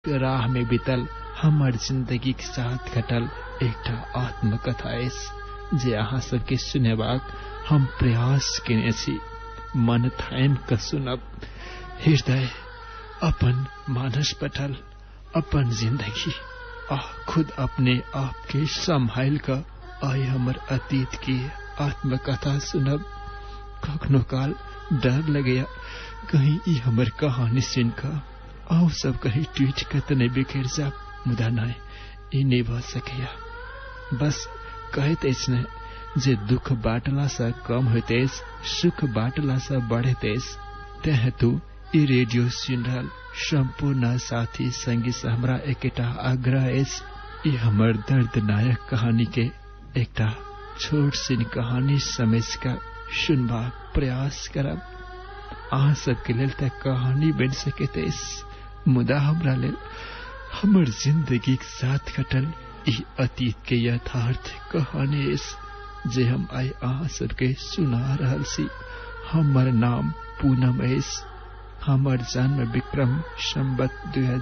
राह में बीतल हमर जिंदगी के साथ घटल एकटा आत्मकथा अछि जे अहाँ सबके सुनेबाक हम प्रयास केने छी। मन थाम क सुनब, हृदय अपन मानस पटल, अपन जिंदगी आ खुद अपने आप के संभाल क आए हमर अतीत की आत्मकथा सुनब। कखनो काल डर लगेया कहीं ई हमर कहानी सुन क आउ सब कहीं टूट के त नहीं बिखर जाब, मुदा नहीं, ई नहीं भ सकेया। बस कहत अछि ने जे दुख बाटला से कम होइत अछि, सुख बाटला से बढ़ैत अछि। तें हेतु ई रेडियो सुन रहल संपूर्ण साथी संगी से हमरा एकटा आग्रह अछि, ई हमर दर्दनायक कहानी के एकटा छोट सन कहानी समझ कर सुनबा प्रयास करब। अहाँ सबके लेल त कहानी बन सकैत अछि, मुदा हमरा लेल हमर जिंदगी के साथ घटल ई अतीत के यथार्थ कहानी अछि जे हम आइ अहाँ सबके सुना रहल छी। हमर नाम पूनम अछि। हमर जन्म विक्रम संवत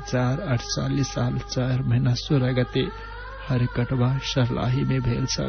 2048 साल 4 महीना 16 गते हरकटवा सरलाही में भेल छल।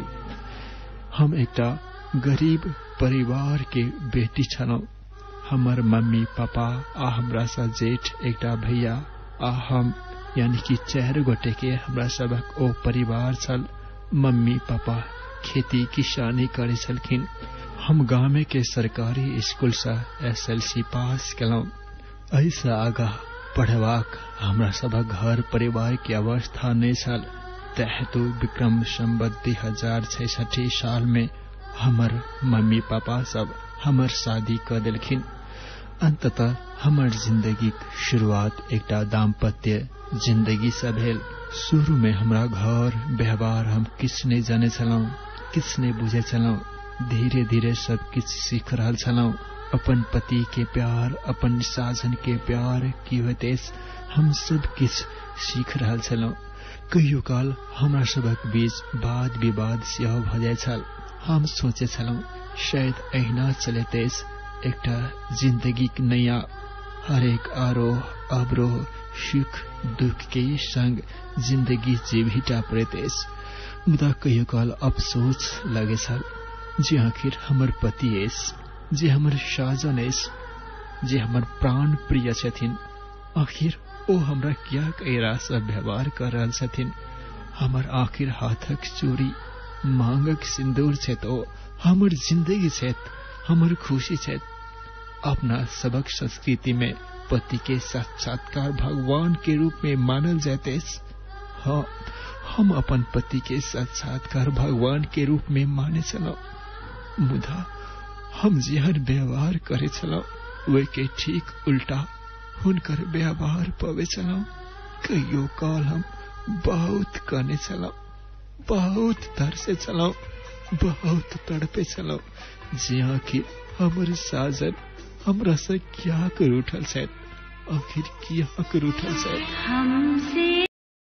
हम एकटा गरीब परिवार के बेटी छलौं। हमर मम्मी पापा आ हमरा सा जेठ एकटा भैया आ हम यानी कि 4 गोटे के हमरा सबक ओ परिवार छल। मम्मी पापा खेती किसानी करे छलखिन। हम गामे के सरकारी स्कूल से SLC पास केलौं। ऐसा आगा पढ़बाक हमरा सबक घर परिवार के अवस्था नहीं छल। तेहेतु विक्रम संवत 2066 साल में हमर मम्मी पापा सब हमर शादी कर देलखिन। अंततः हमर जिंदगी के शुरुआत एकटा दाम्पत्य जिंदगी से भेल। शुरू में हमरा घर व्यवहार हम किछ नहीं जाने छलौं, किछ नहीं बुझे छलौं। धीरे धीरे सब किछ सीख रहल छलौं। अपन पति के प्यार, अपन साजन के प्यार की होइत अछि, हम सब किछ सीख रहल छलौं। कहियो काल हमरा सबक बीच वाद विवाद सेहो भ जाय छल। हम सोचे छलौं शायद अहिना चलैत अछि एकटा जिंदगी के नैया, हरेक आरोह अवरोह सुख दुख के संग जिंदगी जीविटा पड़ैत अछि। मुदा कहियो काल अफसोस लगे छल जे आखिर हमर पति अछि, जे हमर साजन अछि, जे हमर प्राण प्रिय छथिन, आखिर ओ हमरा क्या कैरा से व्यवहार कर रहल छथिन। हमर आखिर हाथक चूड़ी, मांगक सिंदूर छै तो हमर जिंदगी छै, हमर खुशी छै। अपना सबक संस्कृति में पति के साक्षात्कार भगवान के रूप में मानल जाते अछि। हाँ, हम अपन पति के साक्षात्कार भगवान के रूप में माने छलौं। मुदा हम जेहन व्यवहार करे छलौं वे के ठीक उल्टा हुनकर व्यवहार पावे छलौं। कहियो काल हम बहुत काने छलौं, बहुत तरसे छलौं, बहुत तड़पे छलौं जे आखिर हमर साजन हमरा से क्या कर उठल छथि, आखिर क्या कर उठल छथि।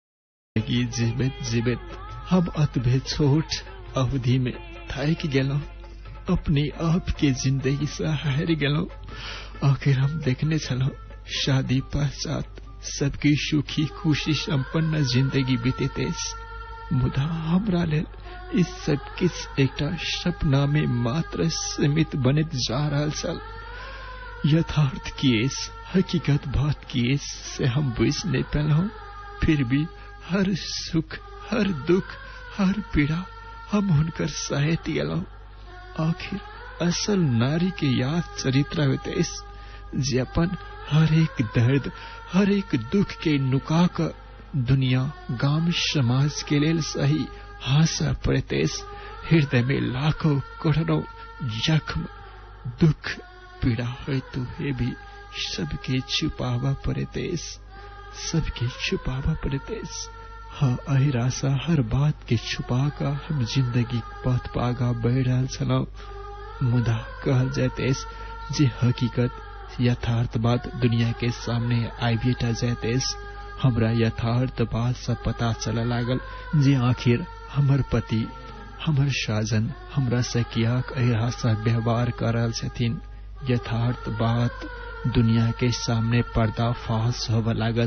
जीवित जीवित हम अतबे छोट अवधि में थाक गेलौं, अपने आप के जिंदगी से हार गेलौं। आखिर हम देखने छलौं शादी पश्चात सबकी सुखी खुशी संपन्न जिंदगी बीतैत अछि। मुदा हमरा लेल इस सब किछ एकटा सपना में मात्र सीमित बनैत जा रहल छल। यथार्थ की अछि, हकीकत बात की अछि से हम बुझ नहीं पेलहुं। फिर भी हर सुख, हर दुख, हर पीड़ा हम हुनकर सहैत गेलहुं। आखिर असल नारी के याद चरित्र होइत अछि जे अपन हर एक दर्द, हर एक दुख के नुका क दुनिया गाम समाज के लेल सही हासा पड़ैत अछि। हृदय में लाखों करोड़ों जख्म, दुख, पीड़ा हेतु हे भी सबके छुपावा पड़ैत अछि, सबके छुपावा पड़ैत अछि। हाँ, अहिरासा हर बात के छुपा का हम जिंदगी पथ पागा बढ़ रहल छलौं। मुदा कहल जाइत अछि जे हकीकत यथार्थ बात दुनिया के सामने आबिएटा जाइत अछि। हमरा यथार्थ बात से पता चले लागल जे आखिर हमर पति, हमर साजन हमरा से कियाक अहिरासा व्यवहार कर रहल छथिन। यथार्थ बात दुनिया के सामने पर्दाफाश होवे लागल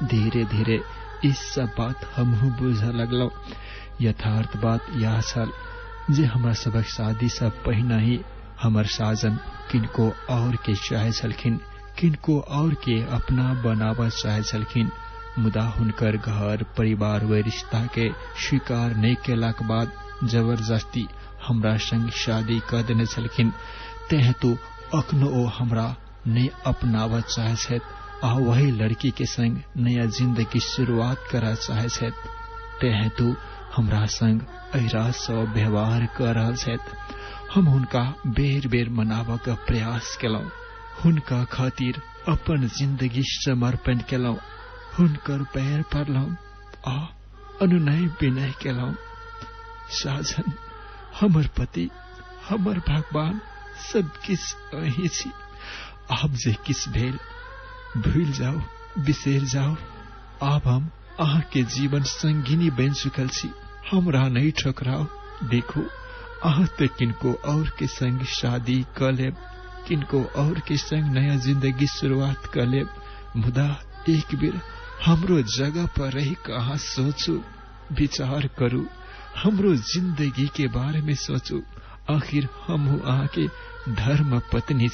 धीरे धीरे इस सब बात हमहू बुझ लगल। यथार्थ बात यह छल जे हमरा सबक शादी सब पहिना ही हमर साजन किनको और के चाहे छलखिन, किनको और के अपना बनावा चाहे छलखिन, मुदा हुनकर घर परिवार व रिश्ता के स्वीकार नहीं केलाक बाद जबरदस्ती हमरा संग शादी कर देने छलखिन। तेहेतु अखनो ओ हमरा नहीं अपनावा चाहे छथि आ वही लड़की के संग नया जिंदगी शुरुआत करा चाहे छथि। तेहेतु हमरा संग अहिरा सँ व्यवहार कर रहल छथि। हम हुनका बेर बेर मनावा का प्रयास केलौं, हुनका खातिर अपन जिंदगी समर्पण केलौं, हुनकर पैर पड़लौं आ अनुनय विनय केलौं। साजन, हमर पति, हमर भगवान सब किछ अहीं छी। आप जे किछ भेल भूल जाओ, बिसेर जाओ। आब हम अहाँ के जीवन संगिनी बन चुकल छी, हमरा नहीं ठकराओ। देखो, अहाँ तो किनको और के संग शादी कर लेब, किनको और के संग नया जिंदगी शुरुआत कर लेब, मुदा एक बेर हमरो जगह पर रही कहाँ सोचू, विचार करू, हमरो जिंदगी के बारे में सोचू। आखिर हम अहाँ के धर्म पत्नी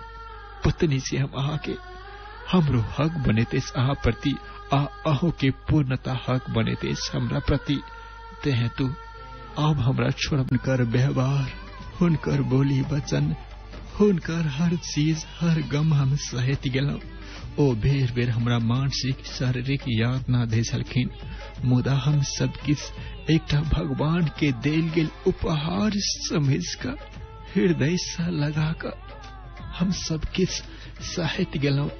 छी हम अहाँ के। हमरो हक बनेते अहाँ प्रति आ अहो के पूर्णता हक बनेते हमरा प्रति। तेहेतु अब हमरा छोड़ हुनकर व्यवहार, हुनकर बोली वचन, हुनकर हर चीज हर गम हम सहित गेलौं। ओ बेर बेर हमरा मानसिक शारीरिक यातना दे छलखिन, मुदा हम सब किछ एकटा भगवान के देल गेल उपहार समझ कर हृदय से लगा कर हम सब किछ सहित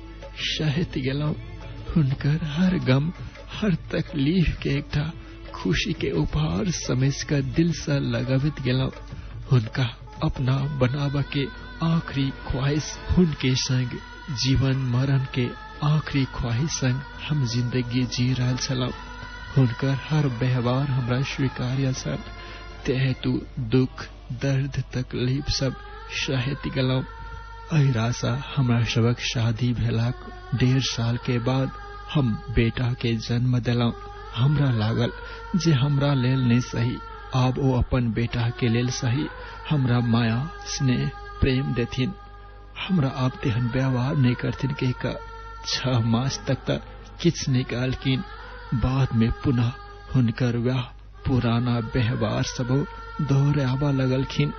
गेलौं। हुनकर हर गम हर तकलीफ के एकटा खुशी के उपहार समझ कर दिल से लगावित गेलौं। हुनका अपना बनावा के आखिरी ख्वाहिश, हुनके संग जीवन मरण के आखिरी ख्वाहिश संग हम जिंदगी जी रहल छलौं। हुनकर हर व्यवहार हमरा स्वीकार्य छल। तेहेतु दुख दर्द तकलीफ सब सहित गेलौं। अहिरा सँ हमरा सबक शादी भेलाक 1.5 साल के बाद हम बेटा के जन्म देलौं। हमरा लागल जे हमरा लेल नहीं सही, आब ओ अपन बेटा के लेल सही हमरा माया स्नेह प्रेम देथिन। हमरा आप तेहन व्यवहार नहीं करथिन कह का 6 मास तक किछ नहीं कहलखिन। बाद में पुनः हुनकर वह पुराना व्यवहार सब दोहरावा लगलखिन।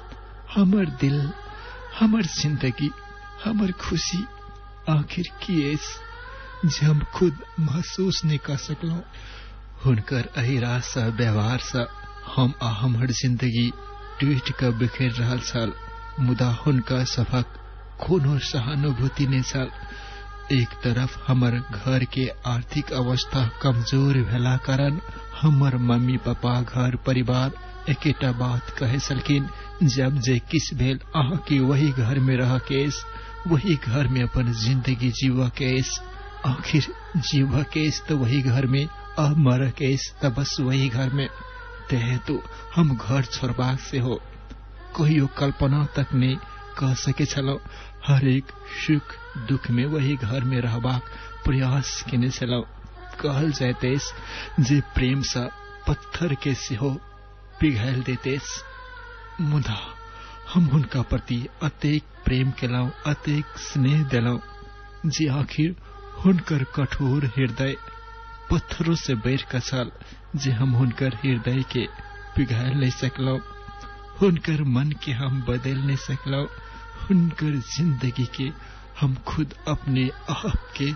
हमर दिल, हमर जिंदगी, हमर खुशी आखिर किएस जे हम खुद महसूस नहीं कर सकलौं। हुनकर अहिरा सँ व्यवहार सँ हम आ हमर जिंदगी टूट क बिखर रहल छल, मुदा हुनका सभक कोनो सहानुभूति नहीं छल। एक तरफ हमर घर के आर्थिक अवस्था कमजोर भेला कारण हमर मम्मी पापा घर परिवार एकेटा बात कहे छलखिन, जब जे किस भेल अहाँ के वही घर में रह केस, वही घर में अपन जिंदगी जीवा केस। आखिर जीवा केस तो वही घर में, अब मर केस तो बस वही घर में। तेहेतु हम घर छोड़बाक से हो कहियो कल्पना तक नहीं कह सके छलौं। हर एक सुख दुख में वही घर में रहबाक प्रयास केने छलौं। कहल जायतेस जे प्रेम सँ पत्थर के सेहो पिघाल देतेस, मुदा हम हुनका प्रति अतेक प्रेम केलौं, अतेक स्नेह देलौं जे आखिर हुनकर कठोर हृदय पत्थरों से बढ़ कर छल जे हम हुनकर हृदय के पिघाल नहीं सकलौं, हुनकर मन के हम बदल नहीं सकलौं, हुनकर जिंदगी के हम खुद अपने आप के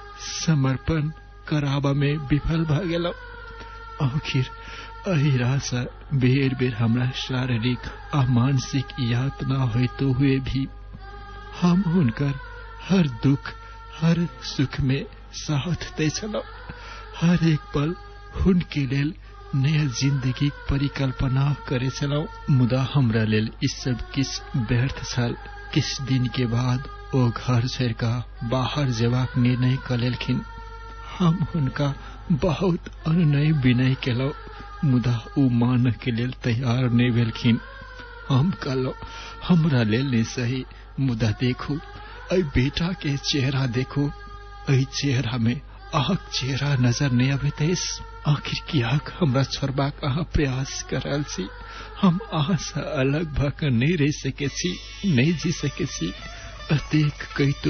समर्पण कराबा में विफल भ गेलौं। आखिर अहिरा सँ बेर बेर हमरा शारीरिक आ मानसिक यातना होते हुए भी हम हुनकर हर दुख हर सुख में साथ दे छलौं। हर एक पल हुनके लेल नया जिंदगी परिकल्पना करे छलौं, मुदा हमरा लेल ई सब किछ व्यर्थ छल। किछ दिन के बाद ओ घर छोड़ कऽ बाहर जेबाक निर्णय क लेलखिन। हम हुनका बहुत अनुनय विनय केलौं, मुदा ओ मानय के लेल तैयार नहीं भेलखिन। हम कहलौं हमरा लेल नहीं सही, मुदा देखू एहि बेटा के चेहरा देखू, एहि चेहरा में अहक चेहरा नजर नहीं अबैतेस आखिर कियाक हमरा छोड़बाक अहाँ प्रयास करल छी। हम अहाँ से अलग भक नहीं रह सके छी, नहीं जी सके छी। अतेक कई तो